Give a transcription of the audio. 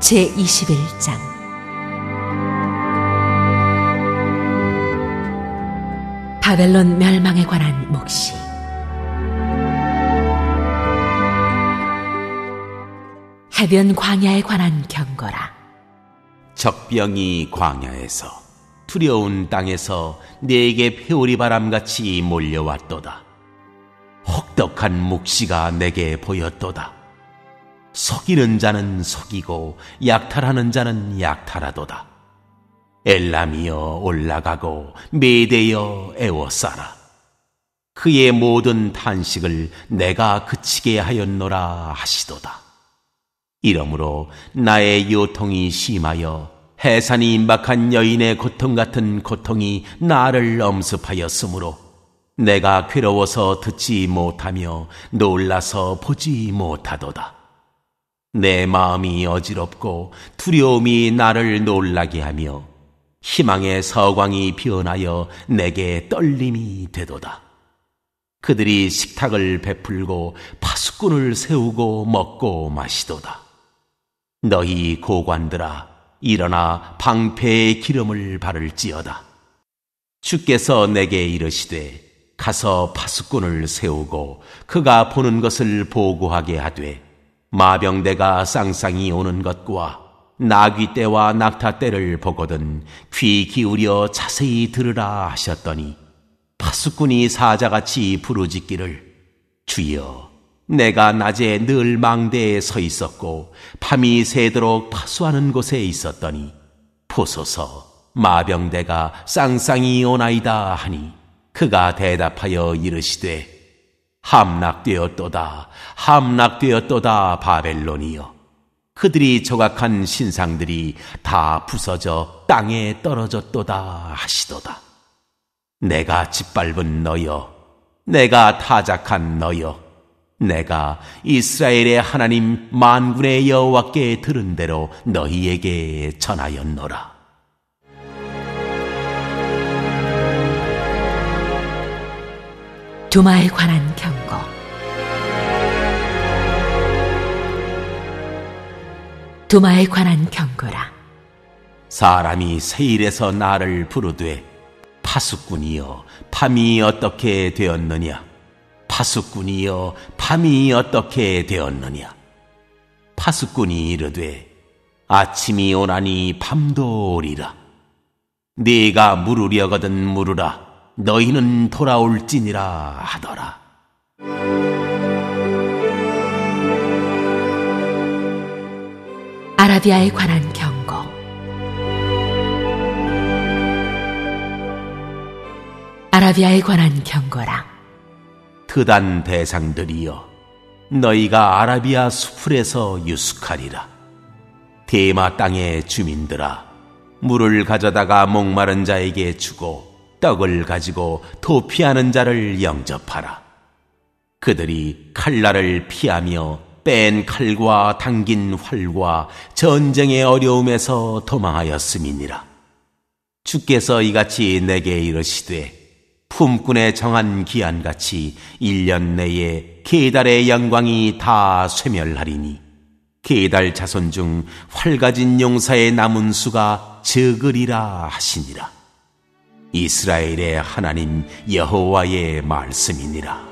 제21장 바벨론 멸망에 관한 묵시. 해변 광야에 관한 경고라. 적병이 광야에서 두려운 땅에서 내게 회오리 바람같이 몰려왔도다. 혹독한 묵시가 내게 보였도다. 속이는 자는 속이고 약탈하는 자는 약탈하도다. 엘람이여 올라가고 메대여 애워싸라. 그의 모든 탄식을 내가 그치게 하였노라 하시도다. 이러므로 나의 요통이 심하여 해산이 임박한 여인의 고통 같은 고통이 나를 엄습하였으므로 내가 괴로워서 듣지 못하며 놀라서 보지 못하도다. 내 마음이 어지럽고 두려움이 나를 놀라게 하며 희망의 서광이 변하여 내게 떨림이 되도다. 그들이 식탁을 베풀고 파수꾼을 세우고 먹고 마시도다. 너희 고관들아, 일어나 방패의 기름을 바를지어다. 주께서 내게 이르시되 가서 파수꾼을 세우고 그가 보는 것을 보고하게 하되 마병대가 쌍쌍이 오는 것과 나귀떼와 낙타떼를 보거든 귀 기울여 자세히 들으라 하셨더니 파수꾼이 사자같이 부르짖기를 주여, 내가 낮에 늘 망대에 서 있었고 밤이 새도록 파수하는 곳에 있었더니 보소서, 마병대가 쌍쌍이 오나이다 하니 그가 대답하여 이르시되 함락되었도다, 함락되었도다 바벨론이여. 그들이 조각한 신상들이 다 부서져 땅에 떨어졌도다 하시도다. 내가 짓밟은 너여, 내가 타작한 너여, 내가 이스라엘의 하나님 만군의 여호와께 들은 대로 너희에게 전하였노라. 두마에 관한 경고. 두마에 관한 경고라. 사람이 세일에서 나를 부르되 파수꾼이여 밤이 어떻게 되었느냐, 파수꾼이여 밤이 어떻게 되었느냐. 파수꾼이 이르되 아침이 오나니 밤도 오리라. 네가 물으려거든 물으라. 너희는 돌아올지니라 하더라. 아라비아에 관한 경고. 아라비아에 관한 경고라. 드단 대상들이여, 너희가 아라비아 수풀에서 유숙하리라. 대마 땅의 주민들아, 물을 가져다가 목마른 자에게 주고 떡을 가지고 도피하는 자를 영접하라. 그들이 칼날을 피하며 뺀 칼과 당긴 활과 전쟁의 어려움에서 도망하였음이니라. 주께서 이같이 내게 이르시되 품꾼의 정한 기한같이 1년 내에 게달의 영광이 다 쇠멸하리니 게달 자손 중 활 가진 용사의 남은 수가 적으리라 하시니라. 이스라엘의 하나님 여호와의 말씀이니라.